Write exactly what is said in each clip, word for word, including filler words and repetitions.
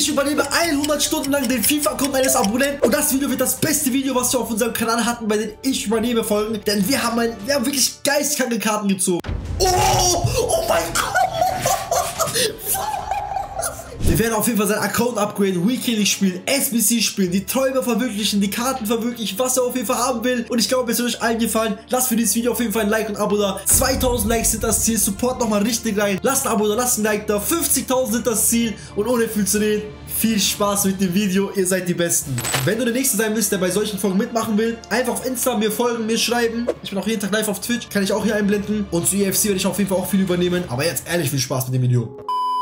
Ich übernehme hundert Stunden lang den FIFA-Account meines Abonnenten. Und das Video wird das beste Video, was wir auf unserem Kanal hatten, bei den Ich übernehme Folgen. Denn wir haben, ein, wir haben wirklich geistkranke Karten gezogen. Oh, oh mein Gott. Wir werden auf jeden Fall seinen Account upgraden, Weekly spielen, S B C spielen, die Träume verwirklichen, die Karten verwirklichen, was er auf jeden Fall haben will. Und ich glaube, es wird euch allen gefallen. Lasst für dieses Video auf jeden Fall ein Like und ein Abo da. zweitausend Likes sind das Ziel. Support nochmal richtig rein. Lasst ein Abo da, lasst ein Like da. fünfzigtausend sind das Ziel. Und ohne viel zu reden, viel Spaß mit dem Video. Ihr seid die Besten. Wenn du der Nächste sein willst, der bei solchen Folgen mitmachen will, einfach auf Insta mir folgen, mir schreiben. Ich bin auch jeden Tag live auf Twitch. Kann ich auch hier einblenden. Und zu E F C werde ich auf jeden Fall auch viel übernehmen. Aber jetzt ehrlich viel Spaß mit dem Video.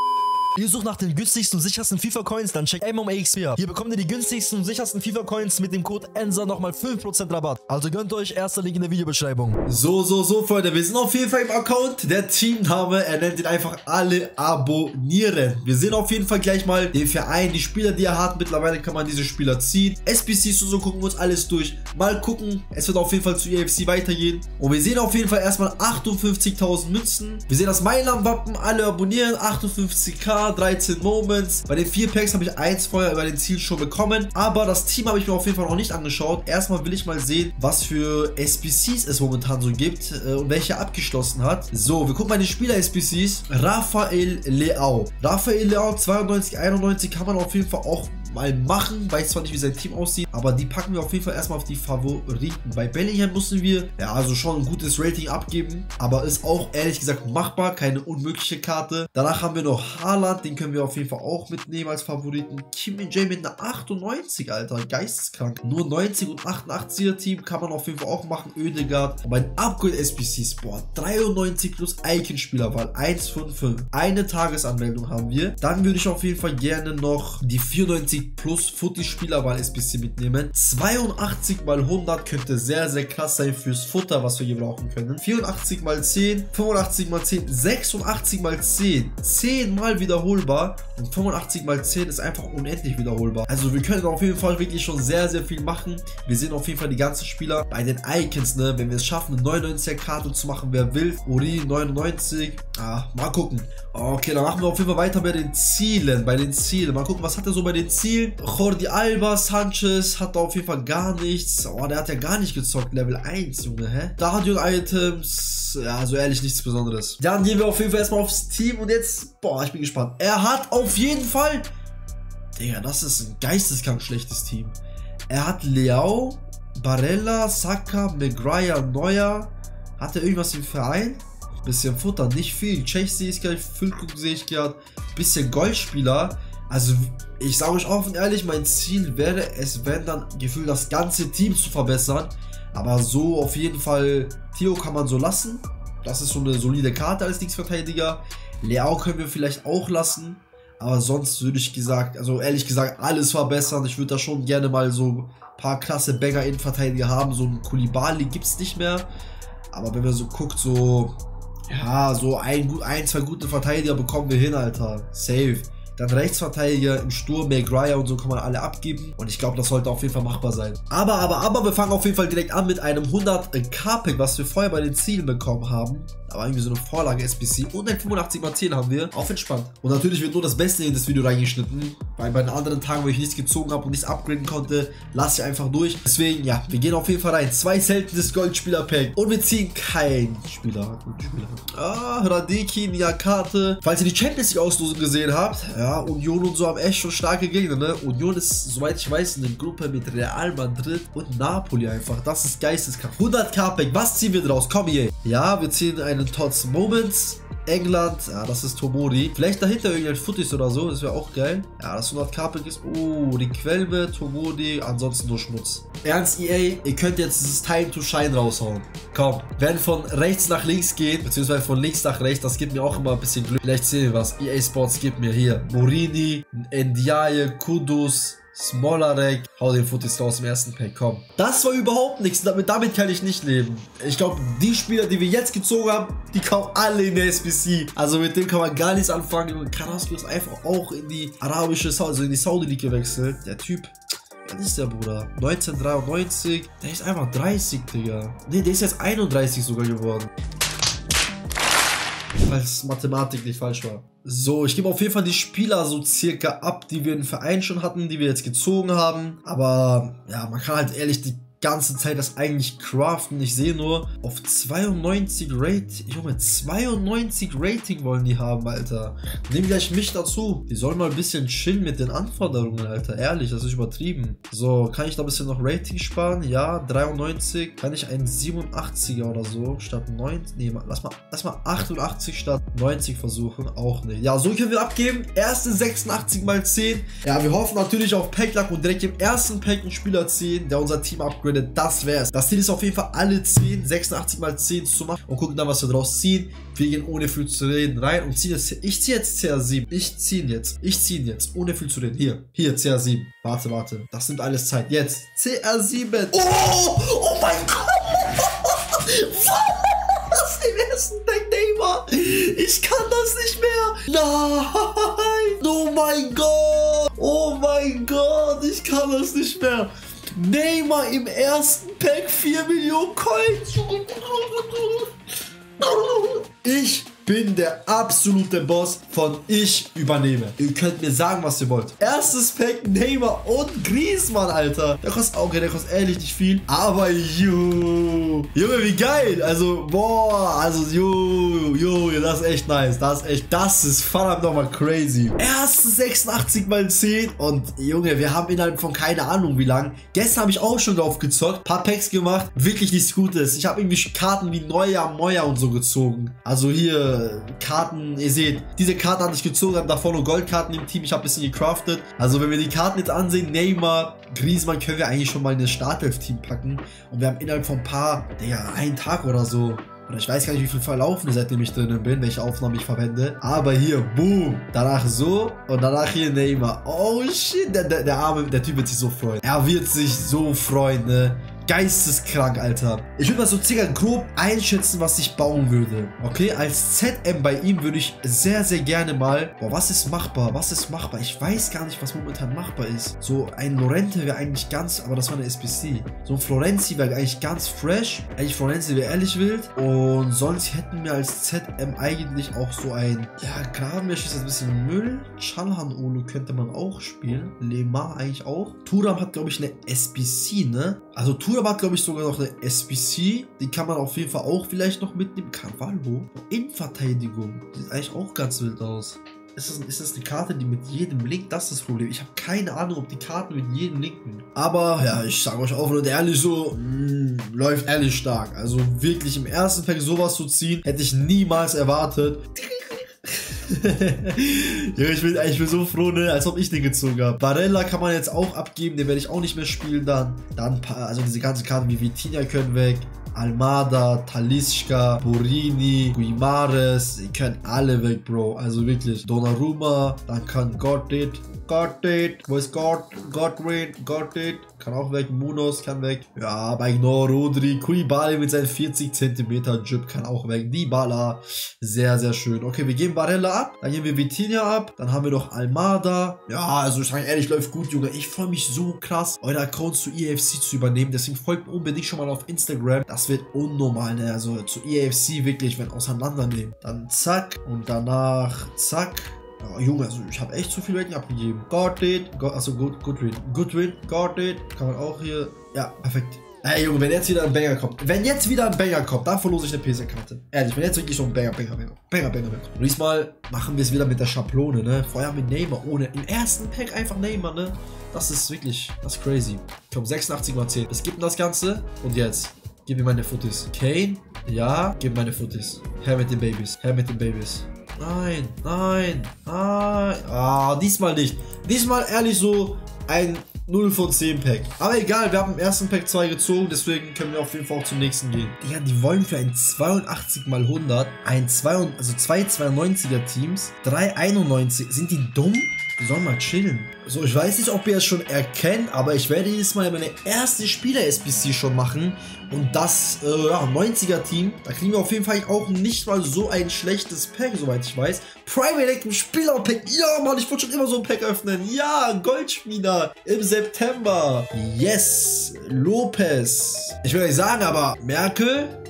Ihr sucht nach den günstigsten und sichersten FIFA-Coins, dann checkt M M A X P ab. Hier bekommt ihr die günstigsten und sichersten FIFA-Coins mit dem Code E N S A nochmal fünf Prozent Rabatt. Also gönnt euch, erster Link in der Videobeschreibung. So, so, so, Freunde, wir sind auf jeden Fall im Account. Der Teamname, er nennt ihn einfach alle abonnieren. Wir sehen auf jeden Fall gleich mal den Verein, die Spieler, die er hat. Mittlerweile kann man diese Spieler ziehen. S B Cs und so gucken wir uns alles durch. Mal gucken, es wird auf jeden Fall zu E F C weitergehen. Und wir sehen auf jeden Fall erstmal achtundfünfzigtausend Münzen. Wir sehen das Mailand-Wappen, alle abonnieren, achtundfünfzig K. dreizehn Moments. Bei den vier Packs habe ich eins vorher über den Ziel schon bekommen. Aber das Team habe ich mir auf jeden Fall noch nicht angeschaut. Erstmal will ich mal sehen, was für S B Cs es momentan so gibt äh, und welche abgeschlossen hat. So, wir gucken mal die Spieler-S B Cs. Rafael Leao. Rafael Leao zweiundneunzig, einundneunzig kann man auf jeden Fall auch mal machen. Weiß zwar nicht, wie sein Team aussieht, aber die packen wir auf jeden Fall erstmal auf die Favoriten. Bei Bellingham mussten wir, ja, also schon ein gutes Rating abgeben, aber ist auch ehrlich gesagt machbar, keine unmögliche Karte. Danach haben wir noch Haaland, den können wir auf jeden Fall auch mitnehmen als Favoriten. Kim Min-jae mit einer achtundneunzig, Alter, geisteskrank. Nur neunzig und achtundachtziger Team kann man auf jeden Fall auch machen. Ödegaard. Aber ein Upgrade-S B C Sport, dreiundneunzig plus Icon-Spielerwahl, eins von fünf. Eine Tagesanmeldung haben wir. Dann würde ich auf jeden Fall gerne noch die vierundneunzig plus Footy-Spielerwahl S B C mitnehmen. zweiundachtzig mal hundert könnte sehr, sehr krass sein fürs Futter, was wir hier brauchen können. vierundachtzig mal zehn, fünfundachtzig mal zehn, sechsundachtzig mal zehn. zehn mal wiederholbar und fünfundachtzig mal zehn ist einfach unendlich wiederholbar. Also wir können auf jeden Fall wirklich schon sehr, sehr viel machen. Wir sehen auf jeden Fall die ganzen Spieler bei den Icons, ne? Wenn wir es schaffen, eine neunundneunziger Karte zu machen, wer will. Uri neunundneunzig. Ah, mal gucken. Okay, dann machen wir auf jeden Fall weiter bei den Zielen. Bei den Zielen. Mal gucken, was hat er so bei den Zielen? Jordi Alba, Sanchez hat da auf jeden Fall gar nichts. Oh, der hat ja gar nicht gezockt. Level eins, Junge, hä? Stadion-Items. Ja, also ehrlich nichts Besonderes. Dann gehen wir auf jeden Fall erstmal aufs Team und jetzt, boah, ich bin gespannt. Er hat auf jeden Fall, Digga, das ist ein geisteskrank schlechtes Team. Er hat Leao, Barella, Saka, Maguire, Neuer. Hat er irgendwas im Verein? Bisschen Futter, nicht viel. Czech sehe ich gerade, Füllkrug sehe ich gerade. Bisschen Goldspieler. Also, ich sage euch offen ehrlich, mein Ziel wäre es, wenn dann gefühlt das ganze Team zu verbessern. Aber so auf jeden Fall, Theo kann man so lassen. Das ist so eine solide Karte als Linksverteidiger. Leao können wir vielleicht auch lassen. Aber sonst würde ich gesagt, also ehrlich gesagt, alles verbessern. Ich würde da schon gerne mal so ein paar klasse Banger-Innenverteidiger haben. So ein Koulibaly gibt es nicht mehr. Aber wenn man so guckt, so, ja, so ein, ein, zwei gute Verteidiger bekommen wir hin, Alter. Safe. Dann Rechtsverteidiger im Sturm, Maguire und so kann man alle abgeben. Und ich glaube, das sollte auf jeden Fall machbar sein. Aber, aber, aber, wir fangen auf jeden Fall direkt an mit einem hundert K Pack, was wir vorher bei den Zielen bekommen haben. Da war irgendwie so eine Vorlage S B C und ein fünfundachtzig mal zehn haben wir. Auf entspannt. Und natürlich wird nur das Beste in das Video reingeschnitten. Weil bei den anderen Tagen, wo ich nichts gezogen habe und nichts upgraden konnte, lasse ich einfach durch. Deswegen, ja, wir gehen auf jeden Fall rein. Zwei seltenes Goldspieler-Pack. Und wir ziehen keinen Spieler. Spieler. Ah, Radeki, Niakate. Falls ihr die Champions League-Auslosung gesehen habt, ja, Union und so haben echt schon starke Gegner, ne? Union ist, soweit ich weiß, eine Gruppe mit Real Madrid und Napoli einfach. Das ist geisteskrank. hundert K Pack, was ziehen wir draus? Komm hier. Ja, wir ziehen einen Tots Moments. England, ja, das ist Tomori. Vielleicht dahinter irgendein Footies oder so, das wäre auch geil. Ja, das hundert K Pack ist, oh, die Quelle, Tomori, ansonsten nur Schmutz. Ernst, E A, ihr könnt jetzt dieses Time to Shine raushauen. Komm, wenn von rechts nach links geht, beziehungsweise von links nach rechts, das gibt mir auch immer ein bisschen Glück. Vielleicht sehen wir was. E A Sports gibt mir hier Morini, Ndiaye, Kudus, Smolarek. Hau den Footies raus im ersten Pack, komm. Das war überhaupt nichts, damit, damit kann ich nicht leben. Ich glaube, die Spieler, die wir jetzt gezogen haben, die kommen alle in der S B C. Also mit dem kann man gar nichts anfangen. Und Carrasco ist einfach auch in die arabische, also in die Saudi League gewechselt. Der Typ, was ist der, Bruder? neunzehnhundertdreiundneunzig. Der ist einfach dreißig, Digga. Ne, der ist jetzt einunddreißig sogar geworden. falls Mathematik nicht falsch war. So, ich gebe auf jeden Fall die Spieler so circa ab, die wir im Verein schon hatten, die wir jetzt gezogen haben. Aber ja, man kann halt ehrlich die ganze Zeit das eigentlich craften. Ich sehe nur auf zweiundneunzig Rating. Junge, zweiundneunzig Rating wollen die haben, Alter. Nehmen gleich mich dazu. Die sollen mal ein bisschen chillen mit den Anforderungen, Alter. Ehrlich, das ist übertrieben. So, kann ich da ein bisschen noch Rating sparen? Ja, dreiundneunzig. Kann ich einen siebenundachtziger oder so statt neunzig? Nee, lass mal, lass mal achtundachtzig statt neunzig versuchen. Auch nicht. Ja, so können wir abgeben. Erste sechsundachtzig mal zehn. Ja, wir hoffen natürlich auf Pack-Luck und direkt im ersten Pack einen Spieler ziehen, der unser Team upgradet. Das wär's. Das Ziel ist auf jeden Fall alle zehn, sechsundachtzig mal zehn zu machen und gucken dann, was wir draus ziehen. Wir gehen ohne viel zu reden rein und ziehen jetzt. Ich ziehe jetzt C R sieben. Ich ziehe jetzt. Ich ziehe jetzt. Ohne viel zu reden. Hier. Hier, C R sieben. Warte, warte. Das nimmt alles Zeit. Jetzt. C R sieben. Oh! Oh mein Gott! Was? Im ersten Pack Neymar. Ich kann das nicht mehr. Nein! Oh mein Gott! Oh mein Gott! Ich kann das nicht mehr. Neymar im ersten Pack vier Millionen Coins. Ich bin der absolute Boss von ich übernehme. Ihr könnt mir sagen, was ihr wollt. Erstes Pack Neymar und Griezmann, Alter. Der kostet auch, okay, der kostet ehrlich nicht viel. Aber jo, Junge, wie geil. Also, boah, also jo, jo, das ist echt nice. Das ist echt, das ist verdammt nochmal crazy. Erste sechsundachtzig mal zehn. Und Junge, wir haben innerhalb von keine Ahnung wie lang. Gestern habe ich auch schon drauf gezockt. Paar Packs gemacht. Wirklich nichts Gutes. Ich habe irgendwie Karten wie Neuer, Moyer und so gezogen. Also hier Karten, ihr seht, diese Karten hatte ich gezogen, habe davor nur Goldkarten im Team, ich habe ein bisschen gecraftet. Also wenn wir die Karten jetzt ansehen, Neymar, Griezmann können wir eigentlich schon mal in das Startelf-Team packen. Und wir haben innerhalb von ein paar, Digga, einen Tag oder so, oder ich weiß gar nicht, wie viel verlaufen ist, seitdem ich drinnen bin, welche Aufnahmen ich verwende. Aber hier, boom, danach so und danach hier Neymar. Oh shit, der, der, der Arme, der Typ wird sich so freuen. Er wird sich so freuen, ne? Geisteskrank, Alter. Ich würde mal so circa grob einschätzen, was ich bauen würde. Okay, als Z M bei ihm würde ich sehr, sehr gerne mal... Boah, was ist machbar? Was ist machbar? Ich weiß gar nicht, was momentan machbar ist. So ein Lorente wäre eigentlich ganz... Aber das war eine S B C. So ein Florenzi wäre eigentlich ganz fresh. Eigentlich Florenzi wäre ehrlich wild. Und sonst hätten wir als Z M eigentlich auch so ein... Ja, Grabenmesh ist ein bisschen Müll. Çalhanoğlu könnte man auch spielen. Lemar eigentlich auch. Thuram hat, glaube ich, eine S B C, ne? Also Thuram hat, glaube ich, sogar noch eine S B C. Die kann man auf jeden Fall auch vielleicht noch mitnehmen. Carvalho. Innenverteidigung. Sieht eigentlich auch ganz wild aus. Ist das, ist das eine Karte, die mit jedem Link? Das ist das Problem. Ich habe keine Ahnung, ob die Karten mit jedem linken. Aber ja, ich sage euch auch und ehrlich so, mh, läuft ehrlich stark. Also wirklich im ersten Pack sowas zu ziehen, hätte ich niemals erwartet. Ja, ich bin, ich bin so froh, ne, als ob ich den gezogen habe. Barella kann man jetzt auch abgeben, den werde ich auch nicht mehr spielen dann. Dann, also diese ganzen Karten wie Vitinha können weg. Almada, Talisca, Borini, Guimares, die können alle weg, Bro. Also wirklich. Donnarumma, dann kann Gottit, Gottit, wo ist Gott, Godwin, Gottit, kann auch weg, Munoz kann weg. Ja, bei Ignor, Rodri, Koulibaly mit seinen vierzig Zentimeter Jib kann auch weg. Dybala, sehr, sehr schön. Okay, wir geben Barella ab, dann geben wir Vitinha ab, dann haben wir noch Almada. Ja, also ich sage ehrlich, läuft gut, Junge. Ich freue mich so krass, eure Accounts zu E A F C zu übernehmen. Deswegen folgt mir unbedingt schon mal auf Instagram. Das wird unnormal, ne? Also zu E A F C wirklich, wenn auseinandernehmen. Dann zack und danach zack. Oh, Junge, also ich habe echt zu viel Rating abgegeben. Gottit, Go also gut, Goodwin, Goodwin, Gottit, kann man auch hier. Ja, perfekt. Ey, Junge, wenn jetzt wieder ein Banger kommt, wenn jetzt wieder ein Banger kommt, dann verlose ich eine P S-Karte. Ehrlich, wenn jetzt wirklich so ein Banger, Banger, Banger, Banger, Banger, Banger. Und diesmal machen wir es wieder mit der Schablone, ne? Vorher mit Neymar, ohne, im ersten Pack einfach Neymar, ne? Das ist wirklich, das ist crazy. Komm, sechsundachtzig mal zehn. Es gibt das Ganze und jetzt. Gib mir meine Footies. Kane? Ja, gib meine Footies. Her mit den Babys. Her mit den Babys. Nein, nein, nein. Ah, diesmal nicht. Diesmal ehrlich so ein null von zehn Pack. Aber egal, wir haben im ersten Pack zwei gezogen, deswegen können wir auf jeden Fall auch zum nächsten gehen. Digga, die wollen für ein zweiundachtzig mal hundert, ein zwei, also zwei zweiundneunziger Teams, drei einundneunzig. Sind die dumm? Die sollen mal chillen. So, ich weiß nicht, ob ihr es schon erkennt, aber ich werde dieses Mal meine erste Spieler-S B C schon machen. Und das, äh, ja, neunziger Team. Da kriegen wir auf jeden Fall auch nicht mal so ein schlechtes Pack, soweit ich weiß. Private Electrum Spieler-Pack. Ja, Mann, ich wollte schon immer so ein Pack öffnen. Ja, Goldspieler im September. Yes, Lopez. Ich will nicht sagen, aber Merkel,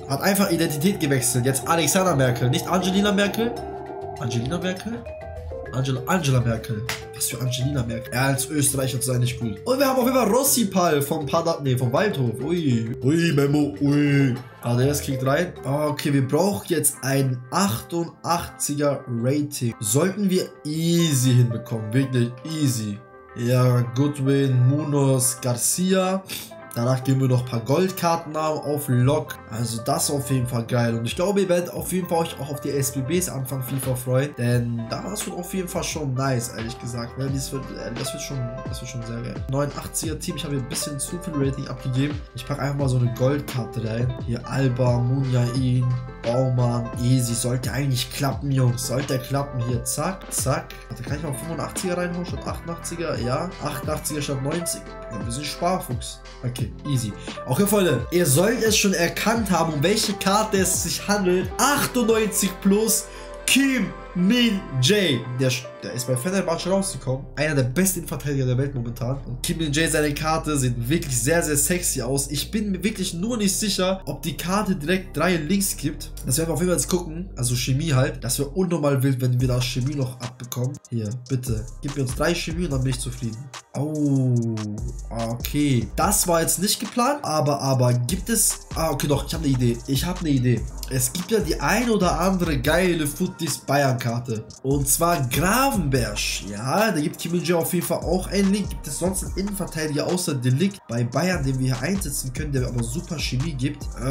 Hat einfach Identität gewechselt. Jetzt Alexander Merkel, nicht Angelina Merkel. Angelina Merkel? Angela, Angela Merkel. Was für Angelina Merkel? Er als Österreicher sei nicht gut. Und wir haben auf jeden Fall Rossipal vom Pada, nee, vom Waldhof. Ui. Ui, Memo. Ui. Ah, der kriegt rein. Ah, okay, wir brauchen jetzt ein achtundachtziger Rating. Sollten wir easy hinbekommen. Wirklich easy. Ja, Goodwin, Munoz, Garcia. Danach geben wir noch ein paar Goldkarten auf Lock. Also das auf jeden Fall geil. Und ich glaube, ihr werdet auf jeden Fall euch auch auf die S B Bs Anfang FIFA freuen. Denn das wird auf jeden Fall schon nice, ehrlich gesagt. Ne? Das, wird, das, wird schon, das wird schon sehr geil. neunundachtziger Team, ich habe hier ein bisschen zu viel Rating abgegeben. Ich packe einfach mal so eine Goldkarte rein. Hier Alba, Munjain, Baumann, easy. Sollte eigentlich klappen, Jungs. Sollte klappen. Hier, zack, zack. Warte, kann ich mal fünfundachtziger reinholen statt achtundachtziger? Ja. achtundachtziger statt neunzig. Ja, ein bisschen Sparfuchs. Okay, easy. Okay, Freunde, ihr sollt es schon erkannt haben, um welche Karte es sich handelt. achtundneunzig plus Kim Min-jae. Der, der ist bei Fenerbahce rausgekommen. Einer der besten Verteidiger der Welt momentan. Und Kim Min-jae, seine Karte sieht wirklich sehr, sehr sexy aus. Ich bin mir wirklich nur nicht sicher, ob die Karte direkt drei Links gibt. Das werden wir auf jeden Fall jetzt gucken. Also Chemie halt. Das wäre unnormal wild, wenn wir da Chemie noch abbekommen. Hier, bitte. Gib mir uns drei Chemie und dann bin ich zufrieden. Oh, okay. Das war jetzt nicht geplant. Aber, aber gibt es... Ah, okay, doch. Ich habe eine Idee. Ich habe eine Idee. Es gibt ja die ein oder andere geile Futtis Bayern-Karte. Und zwar Gravenberg. Ja, da gibt Kim Min-jae auf jeden Fall auch einen Link. Gibt es sonst einen Innenverteidiger außer Delikt bei Bayern, den wir hier einsetzen können, der aber super Chemie gibt? Äh,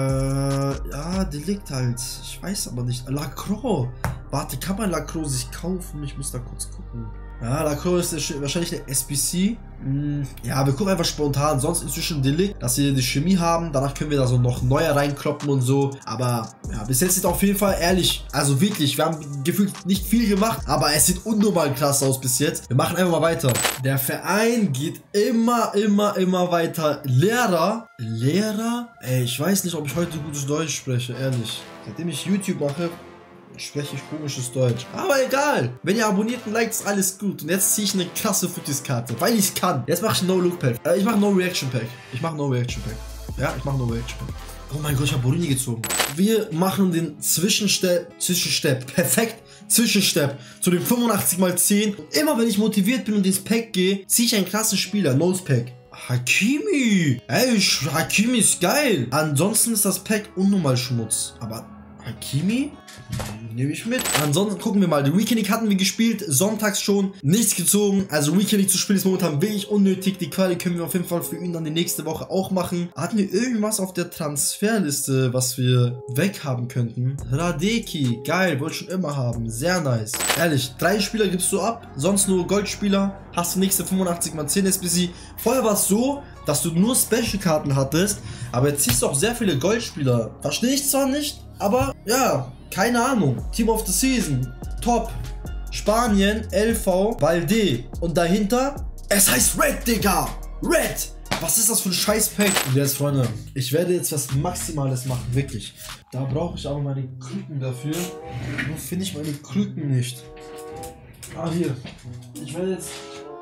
ja, Delikt halt. Ich weiß aber nicht. Lacroix. Warte, kann man Lacroix sich kaufen? Ich muss da kurz gucken. Ja, Lacroix ist wahrscheinlich eine S B C. Hm, ja, wir gucken einfach spontan. Sonst inzwischen Delikt, dass wir die Chemie haben. Danach können wir da so noch neue reinkloppen und so. Aber ja, bis jetzt sieht auf jeden Fall ehrlich, also wirklich, wir haben gefühlt nicht viel gemacht, aber es sieht unnormal krass aus bis jetzt. Wir machen einfach mal weiter. Der Verein geht immer, immer, immer weiter. Lehrer? Lehrer? Ey, ich weiß nicht, ob ich heute gutes Deutsch spreche, ehrlich. Seitdem ich YouTube mache, spreche ich komisches Deutsch. Aber egal. Wenn ihr abonniert und liked, ist alles gut. Und jetzt ziehe ich eine krasse Footies-Karte, weil ich kann. Jetzt mache ich ein No-Look-Pack. Äh, ich mache No-Reaction-Pack. Ich mache No-Reaction-Pack. Ja, ich mache No-Reaction-Pack. Oh mein Gott, ich habe Borini gezogen. Wir machen den Zwischenstep. Zwischenstep. Perfekt. Zwischenstep zu dem fünfundachtzig mal zehn. Und immer wenn ich motiviert bin und ins Pack gehe, ziehe ich einen krassen Spieler. Nose-Pack. Hakimi. Ey, Hakimi ist geil. Ansonsten ist das Pack unnormal Schmutz. Aber Hakimi? Nehme ich mit. Ansonsten gucken wir mal. Die Weekend League hatten wir gespielt. Sonntags schon. Nichts gezogen. Also Weekend League zu spielen ist momentan wirklich unnötig. Die Quali können wir auf jeden Fall für ihn dann die nächste Woche auch machen. Hatten wir irgendwas auf der Transferliste, was wir weghaben könnten? Radeki. Geil. Wollte ich schon immer haben. Sehr nice. Ehrlich. Drei Spieler gibst du ab. Sonst nur Goldspieler. Hast du nächste fünfundachtzig mal zehn S B C. Vorher war es so, dass du nur Special-Karten hattest. Aber jetzt ziehst du auch sehr viele Goldspieler. Verstehe ich zwar nicht, aber ja, keine Ahnung. Team of the Season, top. Spanien, L V, Valde. Und dahinter, es heißt Red, Digga. Red. Was ist das für ein Scheiß-Pack? Und jetzt, Freunde, ich werde jetzt was Maximales machen, wirklich. Da brauche ich aber meine Krücken dafür. Nur finde ich meine Krücken nicht. Ah, hier. Ich werde jetzt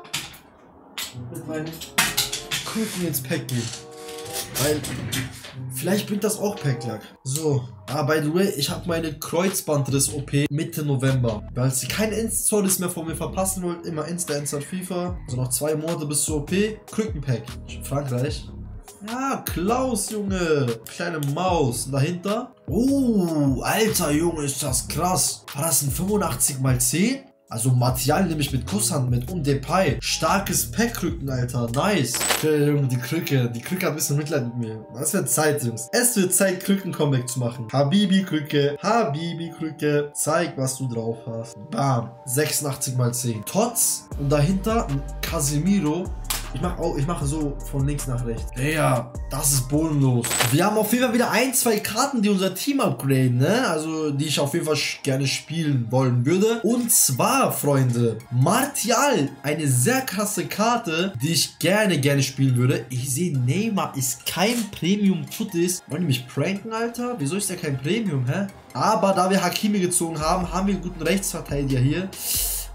mit meinen Krücken ins Pack gehen. Weil, vielleicht bringt das auch Packlack. So, ah, by the way, ich habe meine Kreuzbandriss-O P Mitte November. Weil ihr keine Insta-Stories mehr von mir verpassen wollt, immer Insta, Insta, FIFA. Also noch zwei Monate bis zur O P. Krückenpack. Frankreich. Ja, Klaus, Junge. Kleine Maus. Und dahinter? Oh, alter Junge, ist das krass. War das ein fünfundachtzig mal zehn? Also Material nehme ich mit Kusshand mit und Depay. Starkes Pack-Krücken, Alter. Nice. Okay, Junge, die Krücke. Die Krücke hat ein bisschen Mitleid mit mir. Es wird Zeit, Jungs. Es wird Zeit, Krücken-Comeback zu machen. Habibi-Krücke. Habibi-Krücke. Zeig, was du drauf hast. Bam. sechsundachtzig mal zehn. Tots. Und dahinter ein Casemiro. Ich mache auch, ich mache so von links nach rechts. Ja, das ist bodenlos. Wir haben auf jeden Fall wieder ein, zwei Karten, die unser Team upgraden, ne? Also, die ich auf jeden Fall gerne spielen wollen würde. Und zwar, Freunde, Martial. Eine sehr krasse Karte, die ich gerne, gerne spielen würde. Ich sehe, Neymar ist kein Premium-Footies. Wollen die mich pranken, Alter? Wieso ist der kein Premium, hä? Aber da wir Hakimi gezogen haben, haben wir einen guten Rechtsverteidiger hier.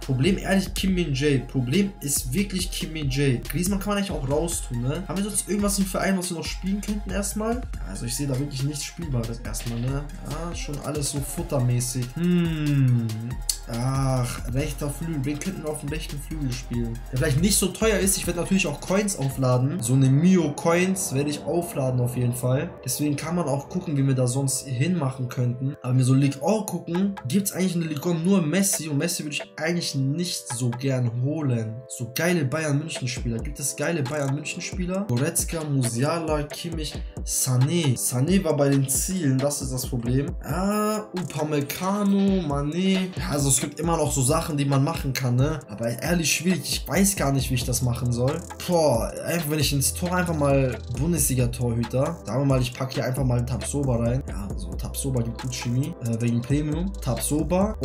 Problem ehrlich Kim Min-jae. Problem ist wirklich Kim Min-jae. Griezmann kann man eigentlich auch raustun, ne? Haben wir sonst irgendwas im Verein, was wir noch spielen könnten erstmal? Also ich sehe da wirklich nichts Spielbares erstmal, ne? Ja, schon alles so futtermäßig. Hm. Ach, rechter Flügel. Wen könnten wir auf dem rechten Flügel spielen? Der vielleicht nicht so teuer ist. Ich werde natürlich auch Coins aufladen. So eine Mio Coins werde ich aufladen auf jeden Fall. Deswegen kann man auch gucken, wie wir da sonst hinmachen könnten. Aber wenn wir so Ligue eins gucken, gibt es eigentlich in der Ligue eins nur Messi. Und Messi würde ich eigentlich nicht so gern holen. So geile Bayern München Spieler. Gibt es geile Bayern München Spieler? Goretzka, Musiala, Kimmich, Sané. Sané war bei den Zielen. Das ist das Problem. Ah, Upamecano, Mané. Ja, also es gibt immer noch so Sachen, die man machen kann, ne? Aber ehrlich schwierig. Ich weiß gar nicht, wie ich das machen soll. Boah, einfach wenn ich ins Tor einfach mal Bundesliga-Torhüter. Sagen wir mal, ich packe hier einfach mal Tapsoba rein. Ja, so Tapsoba gibt gut Chemie. Äh, wegen Premium. Tapsoba.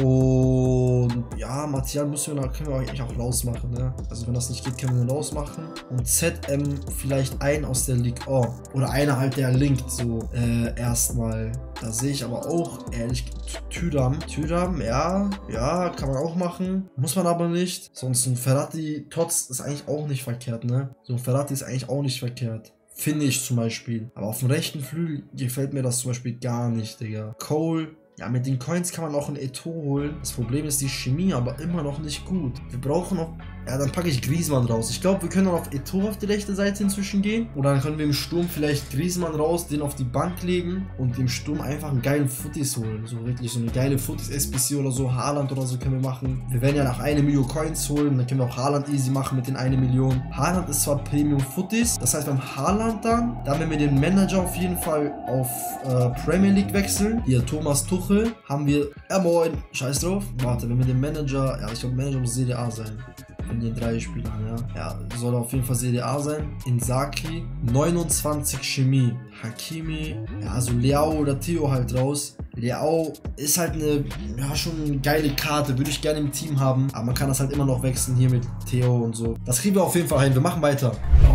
Und ja, Martial müssen wir, da können wir eigentlich auch rausmachen, ne? Also wenn das nicht geht, können wir nur rausmachen. Und Z M vielleicht ein aus der Ligue eins. Oder einer halt, der linkt so äh, erstmal. Da sehe ich aber auch, ehrlich, Thuram. Thuram, ja, ja, kann man auch machen. Muss man aber nicht. Sonst ein Ferrati, Tots ist eigentlich auch nicht verkehrt, ne? So ein Ferrati ist eigentlich auch nicht verkehrt. Finde ich zum Beispiel. Aber auf dem rechten Flügel gefällt mir das zum Beispiel gar nicht, Digga. Cole. Ja, mit den Coins kann man auch ein Eto'o holen. Das Problem ist die Chemie, aber immer noch nicht gut. Wir brauchen noch... Ja, dann packe ich Griezmann raus. Ich glaube, wir können dann auf Eto'o auf die rechte Seite inzwischen gehen. Oder dann können wir im Sturm vielleicht Griezmann raus, den auf die Bank legen und im Sturm einfach einen geilen Footies holen. So wirklich so eine geile Footies, S B C oder so, Haaland oder so können wir machen. Wir werden ja nach eine Million Coins holen. Dann können wir auch Haaland easy machen mit den eine Million. Haaland ist zwar Premium Footies. Das heißt, beim Haaland dann, dann wenn wir den Manager auf jeden Fall auf äh, Premier League wechseln. Hier, Thomas Tuchel, haben wir... Ja, moin, scheiß drauf. Warte, wenn wir den Manager... Ja, ich glaube, Manager muss Serie A sein. Von den drei Spielern, ja. Ja, soll auf jeden Fall Serie A sein. Inzaghi, neunundzwanzig Chemie. Hakimi, ja, also Leao oder Theo halt raus. Leao ist halt eine, ja, schon eine geile Karte, würde ich gerne im Team haben. Aber man kann das halt immer noch wechseln hier mit Theo und so. Das kriegen wir auf jeden Fall hin. Wir machen weiter.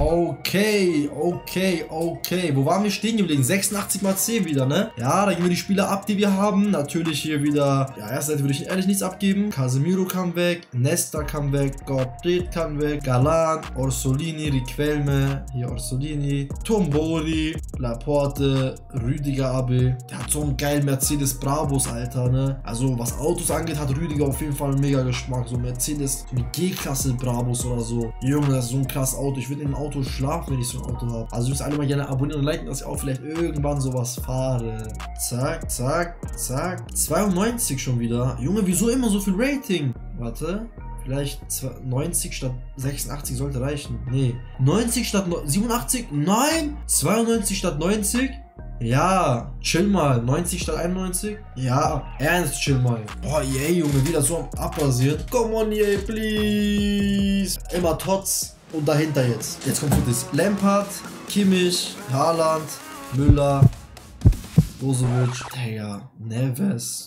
Okay, okay, okay. Wo waren wir stehen geblieben? sechsundachtzig mal zehn wieder, ne? Ja, da geben wir die Spieler ab, die wir haben. Natürlich hier wieder, ja, erst würde ich ehrlich nichts abgeben. Casemiro kann weg, Nesta kann weg, Gottfried kann weg, Galan, Orsolini, Riquelme, hier Orsolini, Tomboli, Laporte, Rüdiger Abe. Der hat so einen geilen Mercedes Bravos, Alter, ne? Also, was Autos angeht, hat Rüdiger auf jeden Fall einen mega Geschmack. So Mercedes, so eine G-Klasse Bravos oder so. Junge, das ist so ein krasses Auto. Ich würde in einem Auto schlafen, wenn ich so ein Auto habe. Also, ich würde alle mal gerne abonnieren und liken, dass ich auch vielleicht irgendwann sowas fahre. Zack, zack, zack. zweiundneunzig schon wieder. Junge, wieso immer so viel Rating? Warte. Vielleicht neunzig statt sechsundachtzig sollte reichen. Nee. neunzig statt siebenundachtzig? Nein! zweiundneunzig statt neunzig? Ja, chill mal. neunzig statt einundneunzig? Ja, ernst, chill mal. Boah, yay, Junge, wieder so abrasiert. Come on, yay, please. Immer Tots. Und dahinter jetzt. Jetzt kommt das. Lampard, Kimmich, Haaland, Müller, Brozovic, Digga, Neves.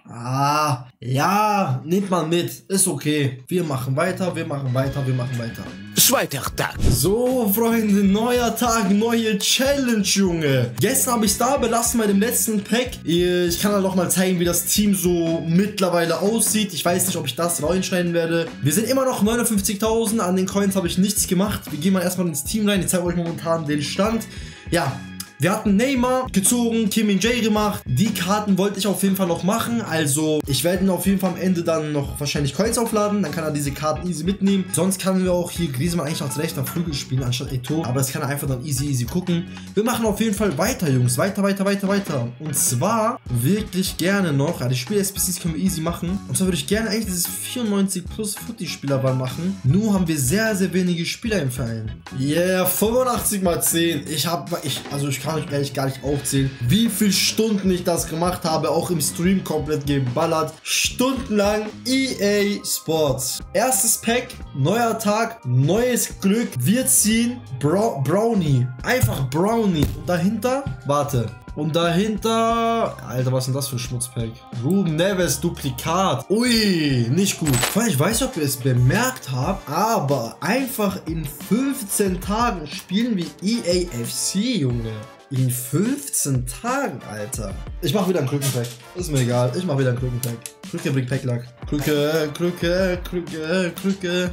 Ah, ja, nimmt man mit. Ist okay. Wir machen weiter, wir machen weiter, wir machen weiter. Zweiter Tag. So, Freunde, neuer Tag, neue Challenge, Junge. Gestern habe ich es da belassen bei dem letzten Pack. Ich kann halt noch mal zeigen, wie das Team so mittlerweile aussieht. Ich weiß nicht, ob ich das reinschneiden werde. Wir sind immer noch neunundfünfzigtausend. An den Coins habe ich nichts gemacht. Wir gehen mal erstmal ins Team rein. Ich zeige euch momentan den Stand. Ja. Wir hatten Neymar gezogen, Kim Min-jae gemacht. Die Karten wollte ich auf jeden Fall noch machen. Also ich werde ihn auf jeden Fall am Ende dann noch wahrscheinlich Coins aufladen. Dann kann er diese Karten easy mitnehmen. Sonst kann wir auch hier Griezmann eigentlich als rechter Flügel spielen, anstatt Eto'o. Aber das kann er einfach dann easy, easy gucken. Wir machen auf jeden Fall weiter, Jungs. Weiter, weiter, weiter, weiter. Und zwar wirklich gerne noch, ja, die Spiel-S P Cs können wir easy machen. Und zwar würde ich gerne eigentlich dieses vierundneunzig plus Footy-Spielerwahl machen. Nur haben wir sehr, sehr wenige Spieler im Verein. Yeah, fünfundachtzig mal zehn. Ich habe, ich, also ich kann euch ehrlich gar nicht aufzählen, wie viele Stunden ich das gemacht habe, auch im Stream komplett geballert. Stundenlang E A Sports. Erstes Pack, neuer Tag, neues Glück. Wir ziehen Bra Brownie. Einfach Brownie. Und dahinter, warte. Und dahinter... Alter, was ist denn das für ein Schmutzpack? Ruben Neves Duplikat. Ui, nicht gut. Ich weiß nicht, ob ihr es bemerkt habt, aber einfach in fünfzehn Tagen spielen wir E A F C, Junge. In fünfzehn Tagen, Alter. Ich mach wieder einen Krückenpack. Ist mir egal. Ich mach wieder einen Krückenpack. Krücke bringt Packlack. Krücke, Krücke, Krücke, Krücke.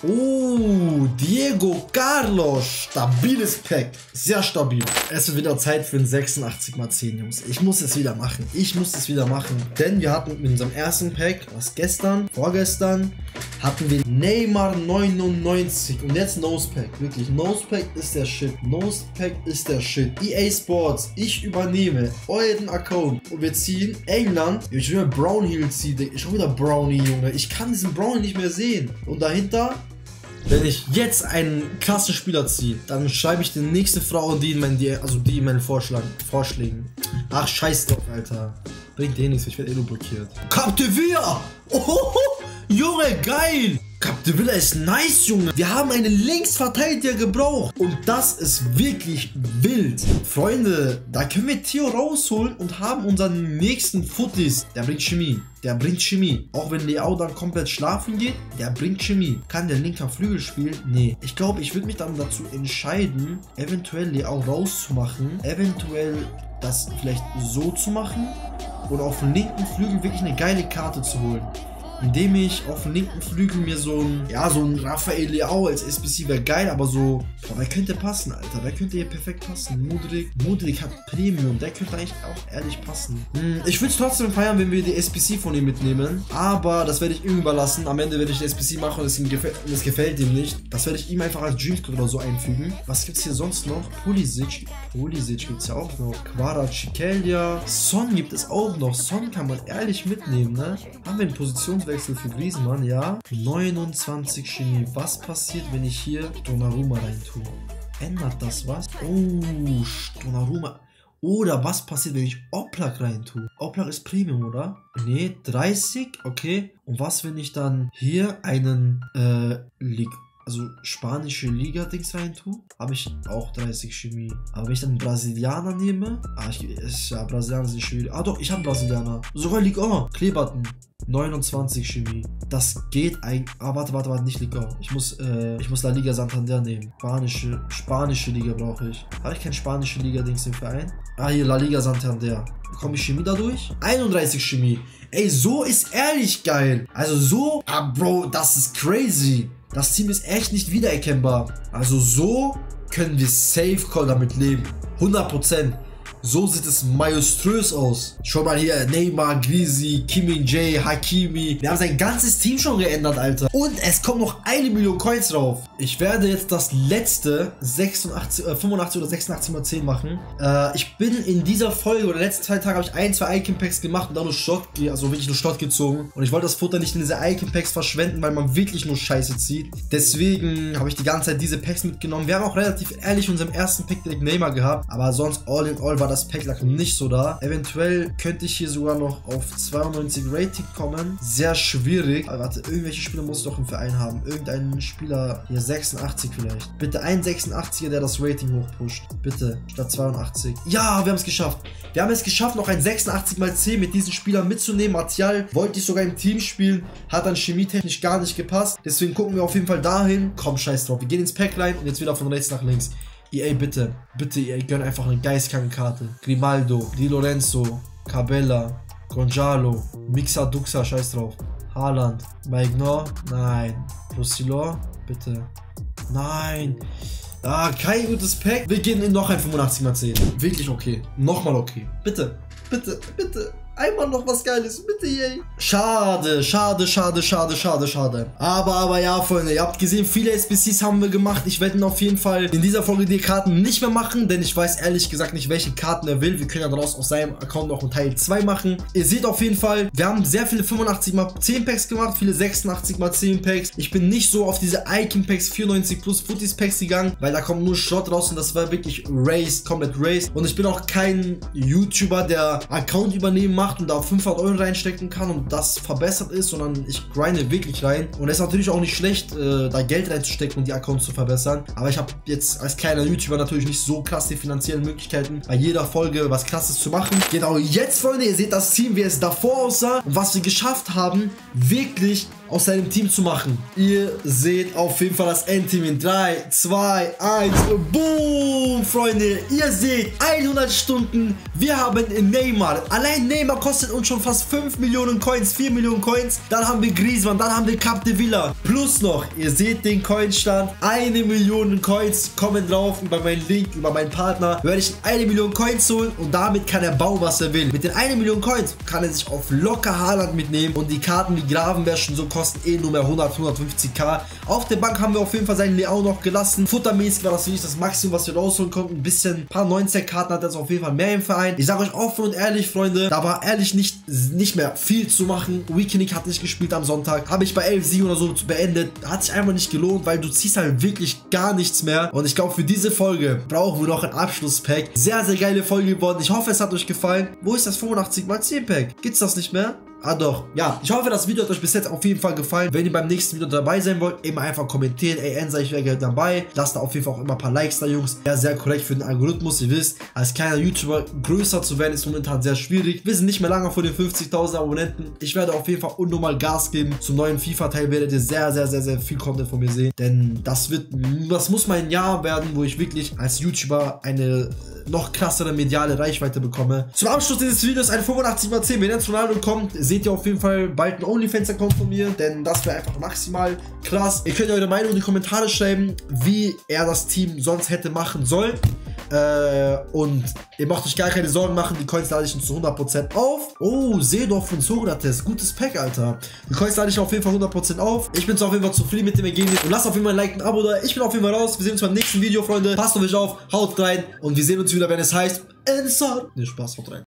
Oh, Diego Carlos. Stabiles Pack. Sehr stabil. Es wird wieder Zeit für ein sechsundachtzig mal zehn, Jungs. Ich muss es wieder machen. Ich muss es wieder machen. Denn wir hatten mit unserem ersten Pack, was gestern, vorgestern, hatten wir Neymar neunundneunzig. Und jetzt Nosepack. Wirklich, Nosepack ist der Shit. Nosepack ist der Shit. E A Sports, ich übernehme euren Account. Und wir ziehen England. Ich will Brownhill ziehen. Ich will wieder Brownie, Junge. Ich kann diesen Brownie nicht mehr sehen. Und dahinter, wenn ich jetzt einen krassen Spieler ziehe, dann schreibe ich die nächste Frau, die in meinen, die, also die in meinen Vorschlag, Vorschlägen. Ach, scheiß drauf, Alter. Bringt eh nichts, ich werde eh nur blockiert. Capdevilla! Oh, Junge, geil! Capdevilla ist nice, Junge. Wir haben einen Linksverteidiger gebraucht. Und das ist wirklich wild. Freunde, da können wir Theo rausholen und haben unseren nächsten Footies. Der bringt Chemie. Der bringt Chemie. Auch wenn Leao dann komplett schlafen geht, der bringt Chemie. Kann der linker Flügel spielen? Nee. Ich glaube, ich würde mich dann dazu entscheiden, eventuell Leao rauszumachen. Eventuell das vielleicht so zu machen. Und auf dem linken Flügel wirklich eine geile Karte zu holen. Indem ich auf dem linken Flügel mir so ein, ja, so ein Rafael Leao als S B C wäre geil, aber so, boah, wer könnte passen, Alter, wer könnte hier perfekt passen? Mudrik, Mudrik hat Premium, der könnte eigentlich auch ehrlich passen. Hm, ich würde es trotzdem feiern, wenn wir die S B C von ihm mitnehmen, aber das werde ich ihm überlassen. Am Ende werde ich die S B C machen und es, ihm gefällt, und es gefällt ihm nicht. Das werde ich ihm einfach als Dreamscode oder so einfügen. Was gibt es hier sonst noch? Pulisic, Pulisic gibt es ja auch noch. Kvaratskhelia, Son gibt es auch noch. Son kann man ehrlich mitnehmen, ne? Haben wir einen Positionswechsel für Griezmann, ja. neunundzwanzig Chemie. Was passiert, wenn ich hier Donnarumma rein tue? Ändert das was? Oh, Donnarumma. Oder was passiert, wenn ich Oblak rein tue? Oblak ist Premium, oder? Nee, dreißig, okay. Und was, wenn ich dann hier einen, äh, Lig also spanische Liga-Dings rein tue? Habe ich auch dreißig Chemie. Aber wenn ich dann einen Brasilianer nehme, ah, ich, ist, ja, Brasilianer sind schwierig. Ah doch, ich habe Brasilianer. Sogar Liga, Kleebutton. neunundzwanzig Chemie. Das geht eigentlich. Ah, warte, warte, warte, nicht Liga. Ich muss, äh, ich muss La Liga Santander nehmen. Spanische, spanische Liga brauche ich. Habe ich kein spanische Liga-Dings im Verein? Ah, hier, La Liga Santander. Bekomme ich Chemie dadurch? einunddreißig Chemie. Ey, so ist ehrlich geil. Also so, ah, Bro, das ist crazy. Das Team ist echt nicht wiedererkennbar. Also so können wir safe call damit leben. hundert Prozent. So sieht es majeströs aus. Schau mal hier, Neymar, Grisi, Kim Min-jae, Hakimi. Wir haben sein ganzes Team schon geändert, Alter. Und es kommt noch eine Million Coins drauf. Ich werde jetzt das letzte sechsundachtzig, äh, fünfundachtzig oder sechsundachtzig mal zehn machen. Äh, ich bin in dieser Folge oder letzten zwei Tagen habe ich ein, zwei Icon Packs gemacht und dann nur Shot, also wirklich nur Shot gezogen. Und ich wollte das Futter nicht in diese Icon Packs verschwenden, weil man wirklich nur Scheiße zieht. Deswegen habe ich die ganze Zeit diese Packs mitgenommen. Wir haben auch relativ ehrlich in unserem ersten Pack direkt Neymar gehabt. Aber sonst all in all war das Packlack nicht so da. Eventuell könnte ich hier sogar noch auf zweiundneunzig Rating kommen. Sehr schwierig. Aber warte, irgendwelche Spieler muss ich doch im Verein haben. Irgendeinen Spieler hier sechsundachtzig vielleicht. Bitte ein sechsundachtziger, der das Rating hochpusht. Bitte, statt zweiundachtzig. Ja, wir haben es geschafft. Wir haben es geschafft, noch ein sechsundachtzig mal zehn mit diesen Spielern mitzunehmen. Martial wollte ich sogar im Team spielen. Hat dann chemietechnisch gar nicht gepasst. Deswegen gucken wir auf jeden Fall dahin. Komm, scheiß drauf. Wir gehen ins Pack rein und jetzt wieder von rechts nach links. E A, bitte, bitte, E A, gönn einfach eine geistkranke Karte. Grimaldo, Di Lorenzo, Cabella, Gonzalo, Mixa Duxa, scheiß drauf. Haaland, Maignan, nein. Roussillon, bitte. Nein. Ah, kein gutes Pack. Wir gehen in noch ein fünfundachtzig mal zehn. Wirklich okay. Nochmal okay. Bitte, bitte, bitte. Einmal noch was Geiles, bitte, yay. Schade, schade, schade, schade, schade, schade. Aber, aber ja, Freunde, ihr habt gesehen, viele S B Cs haben wir gemacht. Ich werde auf jeden Fall in dieser Folge die Karten nicht mehr machen, denn ich weiß ehrlich gesagt nicht, welche Karten er will. Wir können ja daraus aus seinem Account noch einen Teil zwei machen. Ihr seht auf jeden Fall, wir haben sehr viele fünfundachtzig mal zehn Packs gemacht, viele sechsundachtzig mal zehn Packs. Ich bin nicht so auf diese Icon Packs vierundneunzig plus Footies Packs gegangen, weil da kommt nur Schrott raus und das war wirklich raced, komplett raced. Und ich bin auch kein YouTuber, der Account übernehmen macht und da fünfhundert Euro reinstecken kann und das verbessert ist, sondern ich grinde wirklich rein. Und es ist natürlich auch nicht schlecht, äh, da Geld reinzustecken und die Accounts zu verbessern. Aber ich habe jetzt als kleiner YouTuber natürlich nicht so krass die finanziellen Möglichkeiten, bei jeder Folge was Krasses zu machen. Genau jetzt, Freunde, ihr seht das Team, wie es davor aussah und was wir geschafft haben. Wirklich aus seinem Team zu machen. Ihr seht auf jeden Fall das Endteam in drei, zwei, eins, boom, Freunde. Ihr seht hundert Stunden. Wir haben Neymar. Allein Neymar kostet uns schon fast fünf Millionen Coins, vier Millionen Coins. Dann haben wir Griezmann, dann haben wir Capdevila. Plus noch, ihr seht den Coinstand. Eine Million Coins kommen drauf über meinen Link, über meinen Partner. Werde ich eine Million Coins holen und damit kann er bauen, was er will. Mit den eine Million Coins kann er sich auf locker Haaland mitnehmen und die Karten wie Gravenberg und so kosten eh nur mehr hundert, hundertfünfzig k. Auf der Bank haben wir auf jeden Fall seinen Leao noch gelassen. Futtermäßig war das wirklich das Maximum, was wir rausholen konnten. Ein bisschen, ein paar neunzehn Karten hat er jetzt auf jeden Fall mehr im Verein. Ich sage euch offen und ehrlich, Freunde, da war ehrlich nicht, nicht mehr viel zu machen. Weekend hat nicht gespielt am Sonntag. Habe ich bei elf Siegen oder so beendet. Hat sich einfach nicht gelohnt, weil du ziehst halt wirklich gar nichts mehr. Und ich glaube, für diese Folge brauchen wir noch ein Abschlusspack. Sehr, sehr geile Folge geworden. Ich hoffe, es hat euch gefallen. Wo ist das fünfundachtzig mal zehn Pack? Gibt's das nicht mehr? Ah doch, ja, ich hoffe, das Video hat euch bis jetzt auf jeden Fall gefallen. Wenn ihr beim nächsten Video dabei sein wollt, immer einfach kommentieren. Ey, Ensa, ich wäre dabei. Lasst da auf jeden Fall auch immer ein paar Likes da, Jungs. Ja, sehr korrekt für den Algorithmus. Ihr wisst, als kleiner YouTuber größer zu werden, ist momentan sehr schwierig. Wir sind nicht mehr lange vor den fünfzigtausend Abonnenten. Ich werde auf jeden Fall unnormal Gas geben. Zum neuen FIFA-Teil werdet ihr sehr, sehr, sehr, sehr viel Content von mir sehen. Denn das wird, das muss mein Jahr werden, wo ich wirklich als YouTuber eine noch krassere mediale Reichweite bekomme. Zum Abschluss dieses Videos ein fünfundachtzig mal zehn. Wenn jetzt Ronaldo kommt, seht ihr auf jeden Fall bald ein OnlyFans-Account von mir, denn das wäre einfach maximal krass. Ihr könnt eure Meinung in die Kommentare schreiben, wie er das Team sonst hätte machen sollen. Äh, und ihr macht euch gar keine Sorgen machen, die Coins lade ich uns zu hundert Prozent auf. Oh, Seedorf und Sokrates, gutes Pack, Alter. Die Coins lade ich auf jeden Fall hundert Prozent auf. Ich bin auf jeden Fall zufrieden mit dem Ergebnis und lasst auf jeden Fall ein Like, ein Abo da. Ich bin auf jeden Fall raus. Wir sehen uns beim nächsten Video, Freunde. Passt auf euch auf, haut rein und wir sehen uns wieder, wenn es heißt Ensa. Ne, Spaß, haut rein.